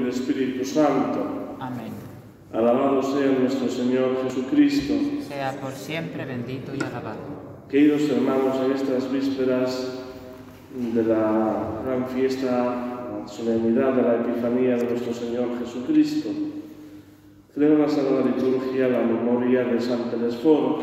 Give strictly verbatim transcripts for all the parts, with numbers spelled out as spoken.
del Espíritu Santo. Amén. Alabado sea nuestro Señor Jesucristo. Sea por siempre bendito y alabado. Queridos hermanos, en estas vísperas de la gran fiesta, la solemnidad de la Epifanía de nuestro Señor Jesucristo, celebra la Sagrada Liturgia la memoria de San Telesforo,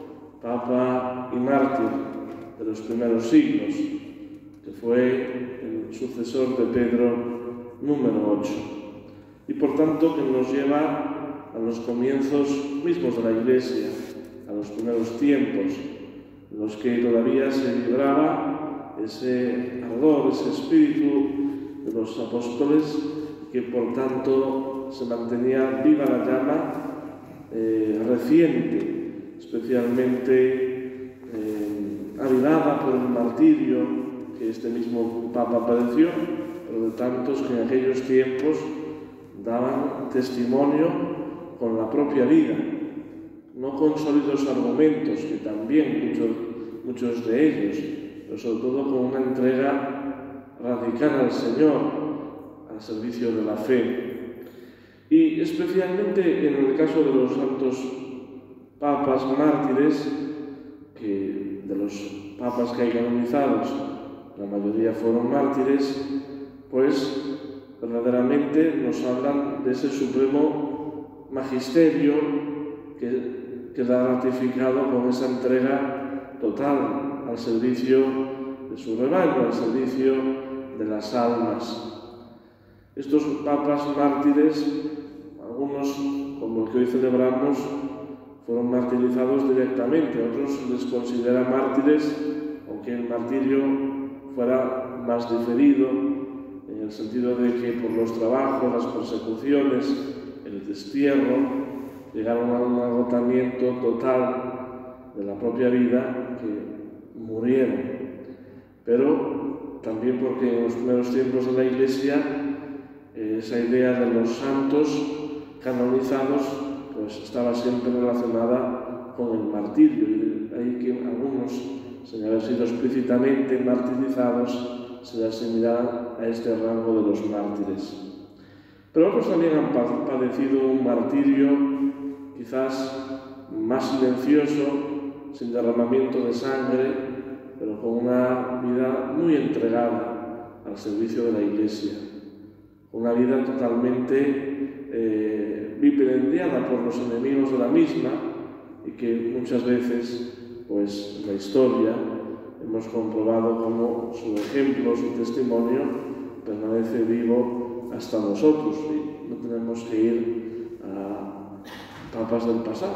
Papa y mártir de los primeros siglos, que fue el sucesor de Pedro número ocho, y por tanto que nos lleva a los comienzos mismos de la Iglesia, a los primeros tiempos, en los que todavía se libraba ese ardor, ese espíritu de los apóstoles, que por tanto se mantenía viva la llama eh, reciente, especialmente eh, avivada por el martirio que este mismo Papa padeció, pero de tantos que en aquellos tiempos daban testimonio con la propia vida, no con sólidos argumentos, que también muchos, muchos de ellos, pero sobre todo con una entrega radical al Señor, al servicio de la fe. Y especialmente en el caso de los santos papas mártires, que de los papas que hay canonizados, la mayoría fueron mártires, pues verdaderamente nos hablan de ese supremo magisterio que queda ratificado con esa entrega total al servicio de su rebaño, al servicio de las almas. Estos papas mártires, algunos, como el que hoy celebramos, fueron martirizados directamente, otros se les considera mártires, aunque el martirio fuera más diferido, en el sentido de que por los trabajos, las persecuciones, el destierro, llegaron a un agotamiento total de la propia vida, que murieron. Pero también porque en los primeros tiempos de la Iglesia esa idea de los santos canonizados pues estaba siempre relacionada con el martirio, y ahí que algunos, sin haber sido explícitamente martirizados, se les asimila a este rango de los mártires. Pero otros también han padecido un martirio quizás más silencioso, sin derramamiento de sangre, pero con una vida muy entregada al servicio de la Iglesia. Una vida totalmente eh, vilipendiada por los enemigos de la misma, y que muchas veces, pues en la historia, hemos comprobado cómo su ejemplo, su testimonio, permanece vivo hasta nosotros, y no tenemos que ir a papas del pasado.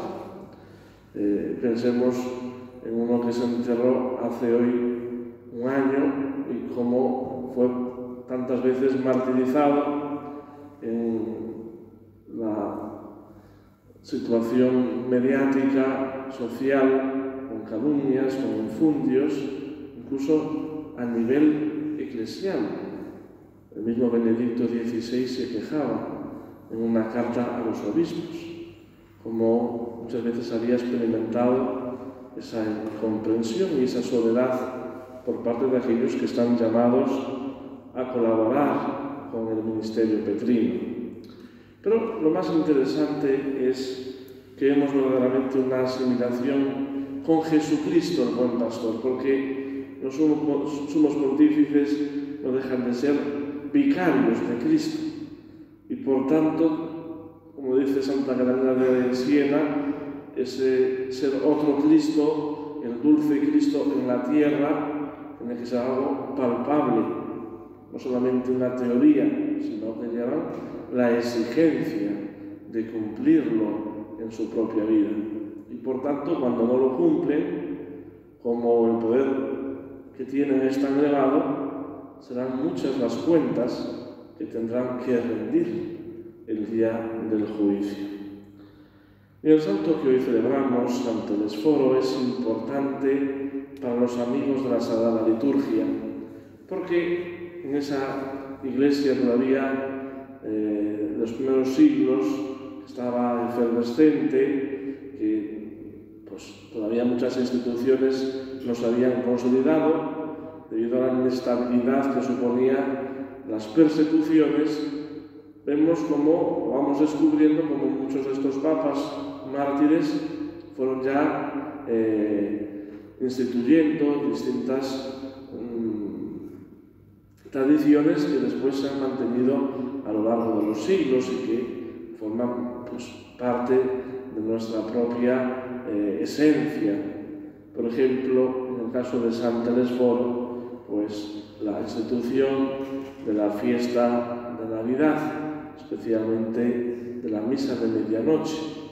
Eh, pensemos en uno que se enterró hace hoy un año y cómo fue tantas veces martirizado en la situación mediática, social, con calumnias, con infundios, incluso a nivel eclesial. El mismo Benedicto dieciséis se quejaba en una carta a los obispos, como muchas veces había experimentado esa incomprensión y esa soledad por parte de aquellos que están llamados a colaborar con el ministerio petrino. Pero lo más interesante es que vemos verdaderamente una asimilación con Jesucristo, el buen pastor, porque los sumos pontífices no dejan de ser vicarios de Cristo, y por tanto, como dice Santa Catalina de Siena, ese ser otro Cristo, el dulce Cristo en la tierra, tiene que ser algo palpable, no solamente una teoría, sino que lleva la exigencia de cumplirlo en su propia vida. Y por tanto, cuando no lo cumplen, como el poder que tienen es tan elevado, serán muchas las cuentas que tendrán que rendir el día del juicio. Y el santo que hoy celebramos, San Telesforo, es importante para los amigos de la Sagrada Liturgia, porque en esa iglesia todavía eh, de los primeros siglos estaba efervescente, que pues, todavía muchas instituciones no se habían consolidado debido a la inestabilidad que suponía las persecuciones, vemos como, vamos descubriendo como muchos de estos papas mártires fueron ya eh, instituyendo distintas mmm, tradiciones que después se han mantenido a lo largo de los siglos y que forman pues, parte de nuestra propia eh, esencia. Por ejemplo, en el caso de San Telesforo, pues la institución de la fiesta de Navidad, especialmente de la misa de medianoche,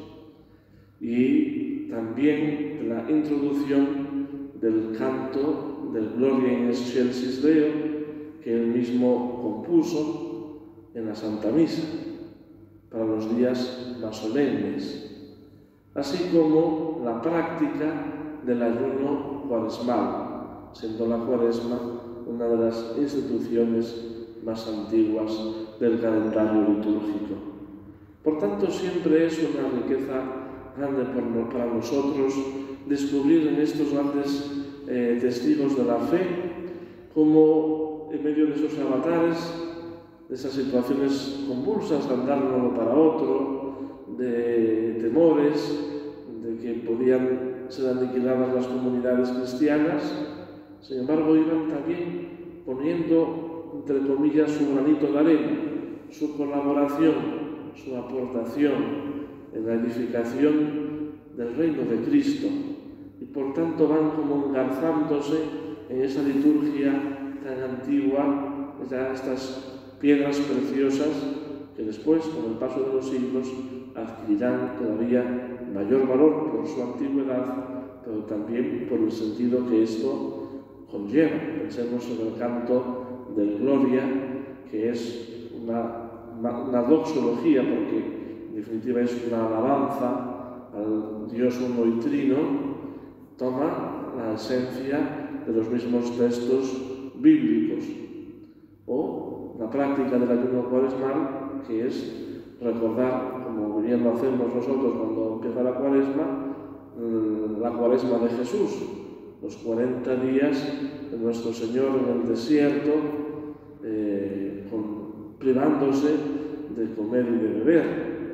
y también de la introducción del canto del Gloria in Excelsis Deo, que él mismo compuso en la Santa Misa, para los días más solemnes, así como la práctica del ayuno cuaresmal, siendo la cuaresma una de las instituciones más antiguas del calendario litúrgico. Por tanto, siempre es una riqueza grande para nosotros descubrir en estos grandes eh, testigos de la fe cómo en medio de esos avatares, de esas situaciones convulsas, de andar de un lado para otro, de temores, de que podían ser aniquiladas las comunidades cristianas, sin embargo iban también poniendo, entre comillas, su granito de arena, su colaboración, su aportación en la edificación del reino de Cristo, y por tanto van como engarzándose en esa liturgia tan antigua, ya estas piedras preciosas que después, con el paso de los siglos, adquirirán todavía mayor valor por su antigüedad, pero también por el sentido que esto conlleva. Pensemos en el canto del Gloria, que es una, una doxología, porque en definitiva es una alabanza al Dios uno y trino, toma la esencia de los mismos textos bíblicos. O la práctica del ayuno cuaresmal, que es recordar, como bien lo hacemos nosotros cuando empieza la cuaresma, la cuaresma de Jesús, los cuarenta días de nuestro Señor en el desierto, eh, con, privándose de comer y de beber.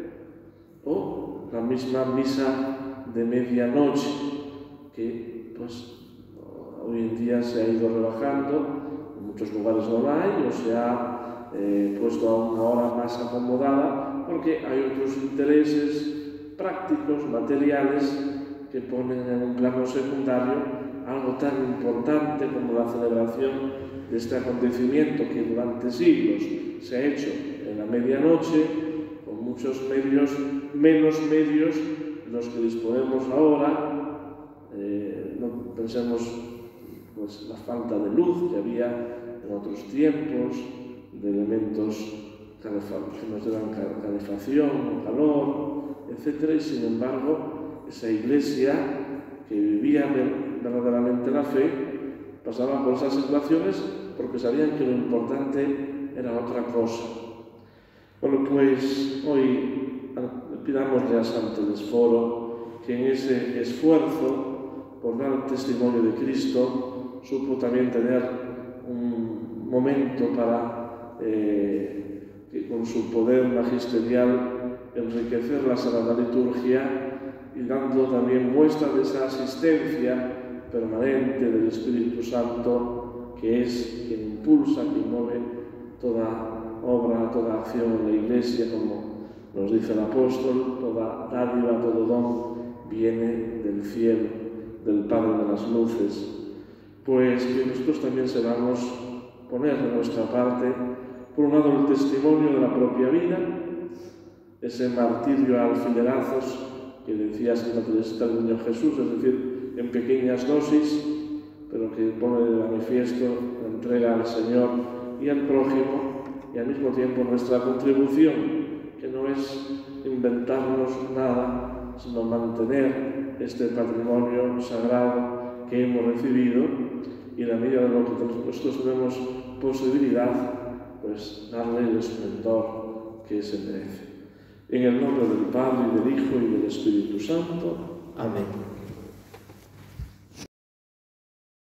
O la misma misa de medianoche, que pues hoy en día se ha ido rebajando, en muchos lugares no la hay, o se ha eh, puesto a una hora más acomodada, porque hay otros intereses prácticos, materiales, que ponen en un plano secundario algo tan importante como la celebración de este acontecimiento que durante siglos se ha hecho en la medianoche, con muchos medios, menos medios de los que disponemos ahora. Eh, no pensemos pues, la falta de luz que había en otros tiempos, de elementos que nos dan calefacción, calor, etcétera, y sin embargo esa iglesia que vivía verdaderamente la fe pasaba por esas situaciones porque sabían que lo importante era otra cosa. Bueno, pues hoy pidámosle a San Telesforo que en ese esfuerzo por dar testimonio de Cristo supo también tener un momento para eh, que con su poder magisterial enriquecer la Sagrada Liturgia y dando también muestra de esa asistencia permanente del Espíritu Santo, que es quien impulsa, quien mueve toda obra, toda acción en la Iglesia, como nos dice el apóstol, toda dádiva, todo don viene del cielo, del Padre de las luces. Pues que nosotros también sepamos poner de nuestra parte, por un lado, el testimonio de la propia vida, ese martirio a alfilerazos que decía Santa Teresita del Niño Jesús, es decir, en pequeñas dosis, pero que pone de manifiesto la entrega al Señor y al prójimo, y al mismo tiempo nuestra contribución, que no es inventarnos nada, sino mantener este patrimonio sagrado que hemos recibido, y en la medida de lo que nosotros tenemos posibilidad, pues darle el esplendor que se merece. En el nombre del Padre, y del Hijo, y del Espíritu Santo. Amén.